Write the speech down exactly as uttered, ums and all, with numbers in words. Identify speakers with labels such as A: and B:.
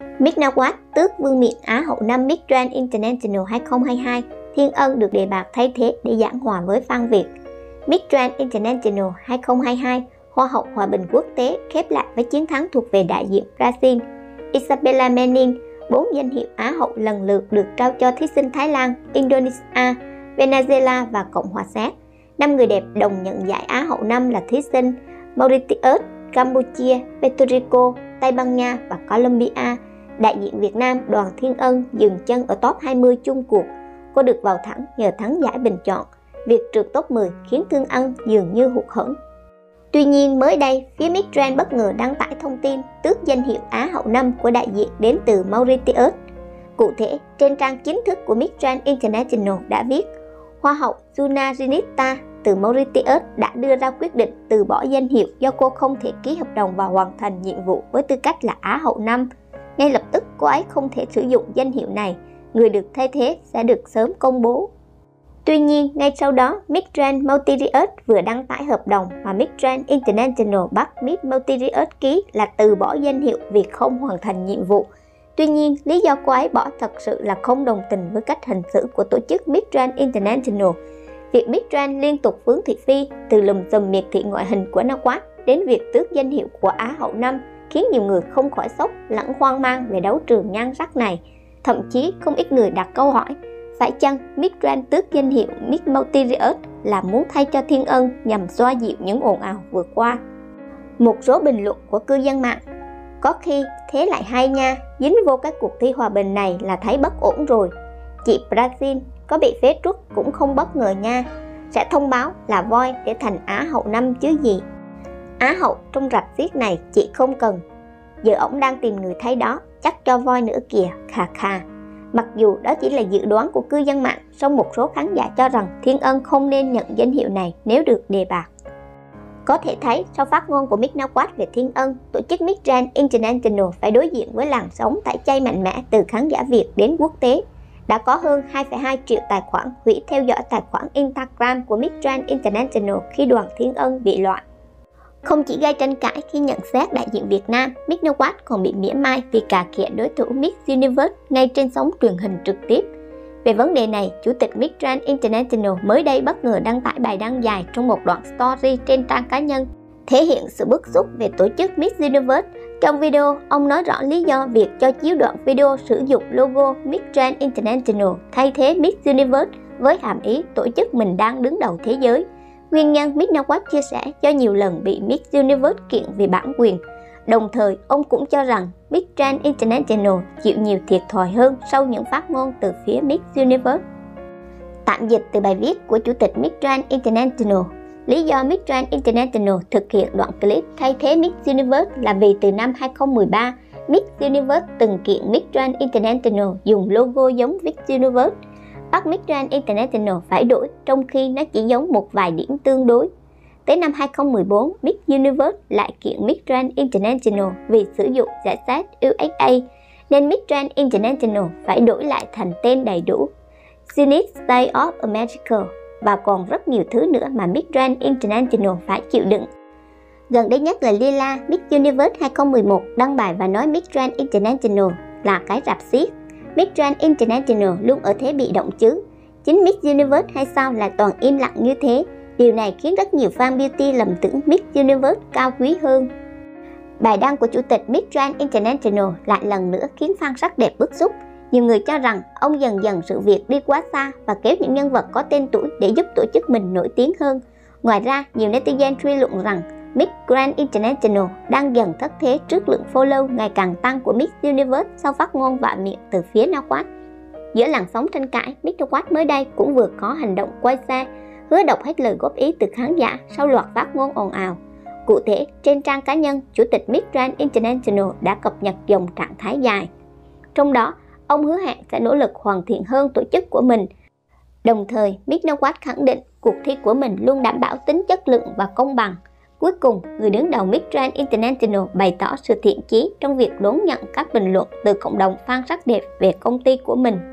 A: Mick Nawat tước vương miện Á hậu năm Miss Grand International hai không hai hai, Thiên Ân được đề bạt thay thế để giảng hòa với Phan Việt. Miss Grand International hai không hai hai, Hoa hậu Hòa bình quốc tế khép lại với chiến thắng thuộc về đại diện Brazil. Isabella Menin, bốn danh hiệu Á hậu lần lượt được trao cho thí sinh Thái Lan, Indonesia, Venezuela và Cộng hòa Séc. Năm người đẹp đồng nhận giải Á hậu năm là thí sinh Mauritius, Campuchia, Puerto Rico, Tây Ban Nha và Colombia. Đại diện Việt Nam Đoàn Thiên Ân dừng chân ở top hai mươi chung cuộc. Cô được vào thẳng nhờ thắng giải bình chọn. Việc trượt top mười khiến Thiên Ân dường như hụt hẫng. Tuy nhiên mới đây, phía Miss Grand bất ngờ đăng tải thông tin tước danh hiệu Á hậu năm của đại diện đến từ Mauritius. Cụ thể, trên trang chính thức của Miss Grand International đã viết: Hoa hậu Juna Rinita từ Mauritius đã đưa ra quyết định từ bỏ danh hiệu do cô không thể ký hợp đồng và hoàn thành nhiệm vụ với tư cách là Á hậu năm. Ngay lập tức cô ấy không thể sử dụng danh hiệu này, người được thay thế sẽ được sớm công bố. Tuy nhiên, ngay sau đó, Miss Grand Mauritius vừa đăng tải hợp đồng mà Miss Grand International bắt Miss Mauritius ký là từ bỏ danh hiệu vì không hoàn thành nhiệm vụ. Tuy nhiên, lý do cô ấy bỏ thật sự là không đồng tình với cách hành xử của tổ chức Miss Grand International. Việc Miss Grand liên tục vướng thị phi từ lùm xùm miệt thị ngoại hình của Nawat đến việc tước danh hiệu của Á hậu năm khiến nhiều người không khỏi sốc lẫn hoang mang về đấu trường nhan sắc này. Thậm chí không ít người đặt câu hỏi, phải chăng Miss Grand tước danh hiệu Miss Mauritius là muốn thay cho Thiên Ân nhằm xoa dịu những ồn ào vừa qua? Một số bình luận của cư dân mạng: có khi thế lại hay nha, dính vô cái cuộc thi hòa bình này là thấy bất ổn rồi. Chị Brazil có bị phế truất cũng không bất ngờ nha, sẽ thông báo là voi để thành Á hậu năm chứ gì. Á hậu trong rạp xiếc này chị không cần, giờ ổng đang tìm người thay đó, chắc cho voi nữa kìa, khà khà. Mặc dù đó chỉ là dự đoán của cư dân mạng, song một số khán giả cho rằng Thiên Ân không nên nhận danh hiệu này nếu được đề bạt. Có thể thấy sau phát ngôn của Mick Nawat về Thiên Ân, tổ chức Miss Grand International phải đối diện với làn sóng tẩy chay mạnh mẽ từ khán giả Việt đến quốc tế. Đã có hơn hai phẩy hai triệu tài khoản hủy theo dõi tài khoản Instagram của Miss Grand International khi đoàn Thiên Ân bị loại. Không chỉ gây tranh cãi khi nhận xét đại diện Việt Nam, Mick Nawat còn bị mỉa mai vì cà khịa đối thủ Miss Universe ngay trên sóng truyền hình trực tiếp. Về vấn đề này, Chủ tịch Miss Grand International mới đây bất ngờ đăng tải bài đăng dài trong một đoạn story trên trang cá nhân, thể hiện sự bức xúc về tổ chức Miss Universe. Trong video, ông nói rõ lý do việc cho chiếu đoạn video sử dụng logo Miss Grand International thay thế Miss Universe với hàm ý tổ chức mình đang đứng đầu thế giới. Nguyên nhân Mick Nawat chia sẻ do nhiều lần bị Miss Universe kiện vì bản quyền. Đồng thời, ông cũng cho rằng Miss Grand International chịu nhiều thiệt thòi hơn sau những phát ngôn từ phía Miss Universe. Tạm dịch từ bài viết của Chủ tịch Miss Grand International. Lý do Miss Grand International thực hiện đoạn clip thay thế Miss Universe là vì từ năm hai không một ba, Miss Universe từng kiện Miss Grand International dùng logo giống Miss Universe, bắt Miss Grand International phải đổi trong khi nó chỉ giống một vài điểm tương đối. Tới năm hai không một bốn, Miss Universe lại kiện Miss Grand International vì sử dụng giải sách u ét a, nên Miss Grand International phải đổi lại thành tên đầy đủ United States of America, và còn rất nhiều thứ nữa mà Miss Grand International phải chịu đựng. Gần đây nhất là Lila, Miss Universe hai không một một đăng bài và nói Miss Grand International là cái rạp xiếc. Miss Grand International luôn ở thế bị động chứ. Chính Miss Universe hay sao lại toàn im lặng như thế? Điều này khiến rất nhiều fan beauty lầm tưởng Miss Universe cao quý hơn. Bài đăng của Chủ tịch Miss Grand International lại lần nữa khiến fan sắc đẹp bức xúc. Nhiều người cho rằng ông dần dần sự việc đi quá xa và kéo những nhân vật có tên tuổi để giúp tổ chức mình nổi tiếng hơn. Ngoài ra, nhiều netizen truy luận rằng Miss Grand International đang dần thất thế trước lượng follow ngày càng tăng của Miss Universe sau phát ngôn vạ miệng từ phía Nawat. Giữa làn sóng tranh cãi, Mick Nawat mới đây cũng vừa có hành động quay xe, hứa đọc hết lời góp ý từ khán giả sau loạt phát ngôn ồn ào. Cụ thể, trên trang cá nhân, Chủ tịch Miss Grand International đã cập nhật dòng trạng thái dài. Trong đó, ông hứa hẹn sẽ nỗ lực hoàn thiện hơn tổ chức của mình. Đồng thời, Mick Nawat khẳng định cuộc thi của mình luôn đảm bảo tính chất lượng và công bằng. Cuối cùng, người đứng đầu Miss Grand International bày tỏ sự thiện chí trong việc đón nhận các bình luận từ cộng đồng fan sắc đẹp về công ty của mình.